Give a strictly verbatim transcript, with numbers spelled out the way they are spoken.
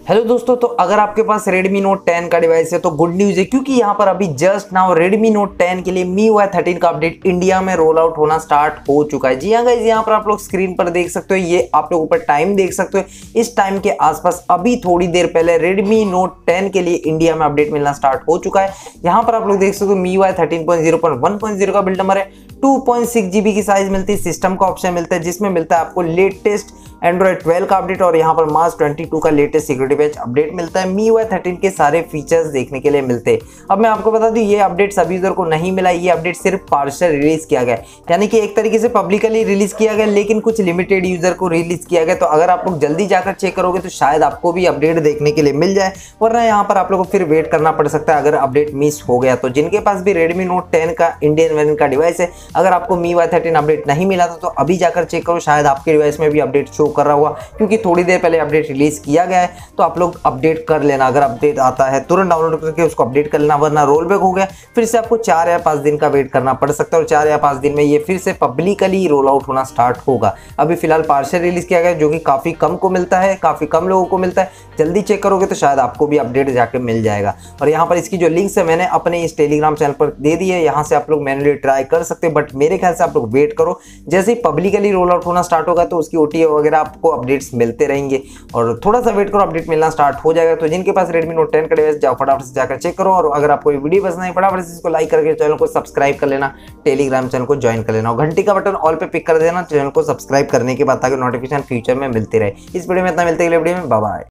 Hello दोस्तों, तो अगर आपके पास Redmi Note टेन का डिवाइस है तो गुड न्यूज़ है, क्योंकि यहाँ पर अभी just now Redmi Note ten के लिए M I U I thirteen का अपडेट इंडिया में रोल आउट होना स्टार्ट हो चुका है। जी हाँ गाइस, यहाँ पर आप लोग स्क्रीन पर देख सकते हो, ये आप लोग ऊपर टाइम देख सकते हो। इस टाइम के आसपास अभी थोड़ी देर पहले Redmi Note टेन के लिए इंडिया में अपडेट मिलना स्टार्ट हो चुका है। यहाँ पर आप लोग देख सकते हो M I U I thirteen point zero point one point zero का बिल्ड नंबर है, टू पॉइंट सिक्स जीबी की साइज मिलती है, सिस्टम का ऑप्शन मिलता है जिसमें मिलता है आपको लेटेस्ट एंड्रॉइड ट्वेल्व का अपडेट और यहाँ पर मार्च ट्वेंटी टू का लेटेस्ट सिक्योरिटी पैच अपडेट मिलता है। M I U I thirteen के सारे फीचर्स देखने के लिए मिलते हैं। अब मैं आपको बता दूं, ये अपडेट सभी यूजर को नहीं मिला, ये अपडेट सिर्फ पार्शियल रिलीज किया गया है, यानी कि एक तरीके से पब्लिकली रिलीज किया गया लेकिन कुछ लिमिटेड यूजर को रिलीज किया गया। तो अगर आप लोग जल्दी जाकर चेक करोगे तो शायद आपको भी अपडेट देखने के लिए मिल जाए, वरना यहाँ पर आप लोगों को फिर वेट करना पड़ सकता है अगर अपडेट मिस हो गया तो। जिनके पास भी Redmi Note टेन का इंडियन वेरिएंट का डिवाइस है, अगर आपको M I U I thirteen update नहीं मिला था तो अभी जाकर चेक करो, शायद आपके डिवाइस में भी अपडेट शो कर रहा होगा, क्योंकि थोड़ी देर पहले अपडेट रिलीज किया गया है। तो आप लोग अपडेट कर लेना, अगर अपडेट आता है तुरंत डाउनलोड करके उसको अपडेट कर लेना, वरना रोल बैक हो गया फिर से आपको चार या पाँच दिन का वेट करना पड़ सकता है और चार या पाँच दिन में ये फिर से पब्लिकली रोल आउट होना स्टार्ट होगा। अभी फिलहाल पार्शियल रिलीज किया गया जो कि काफ़ी कम को मिलता है, काफ़ी कम लोगों को मिलता है। जल्दी चेक करोगे तो शायद आपको भी अपडेट जाके मिल जाएगा। और यहाँ पर इसकी जो लिंक्स है मैंने अपने इस टेलीग्राम चैनल पर दे दी है, यहाँ से आप लोग मैनुअली ट्राई कर सकते हैं, बट मेरे ख्याल से आप लोग वेट करो, जैसे ही पब्लिकली रोल आउट होना स्टार्ट होगा तो उसकी ओटीए वगैरह आपको अपडेट्स मिलते रहेंगे और थोड़ा सा वेट करो, अपडेट मिलना स्टार्ट हो जाएगा। तो जिनके पास Redmi Note टेन का डिवाइस, जाओ फटाफट से जाकर चेक करो। और अगर आपको ये वीडियो पसंद आई, फटाफट से इसको लाइक करके चैनल को सब्सक्राइब कर लेना, टेलीग्राम चैनल को ज्वाइन कर लेना और घंटी का बटन ऑल पे पिक कर देना चैनल को सब्सक्राइब करने के बाद, ताकि नोटिफिकेशन फ्यूचर में मिलती रहे। इस वीडियो में इतना, मिलते हैं अगले वीडियो में, बाय बाय।